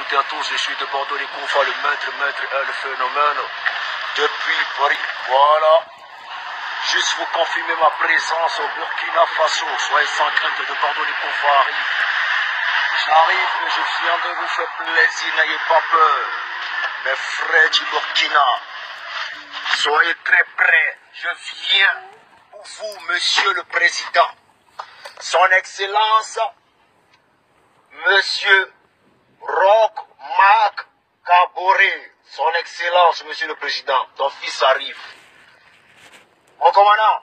écoutez à tous, je suis de Bordeaux, les Koufa, le maître, le phénomène. Depuis Paris, voilà. Juste vous confirmer ma présence au Burkina Faso. Soyez sans crainte, de Bordeaux, les Koufa arrive. J'arrive, mais je viendrai vous faire plaisir, n'ayez pas peur. Mes frères du Burkina, soyez très prêts. Je viens pour vous, monsieur le président. Son Excellence, monsieur Roch Marc Kaboré. Son Excellence, monsieur le président, ton fils arrive. Mon commandant,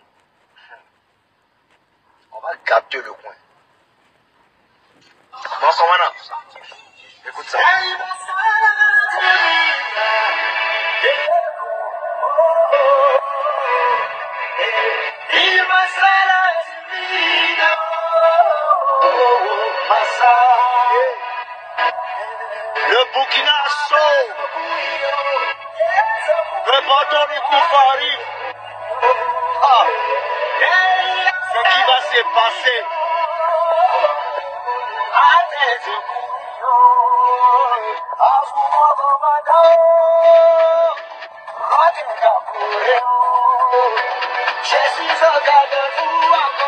on va gâter le coin. Mon commandant, écoute ça. Le Burkina sauve. Le bâton du Koufa arrive. Ah. Ce qui va se passer. Je suis un gars de vous.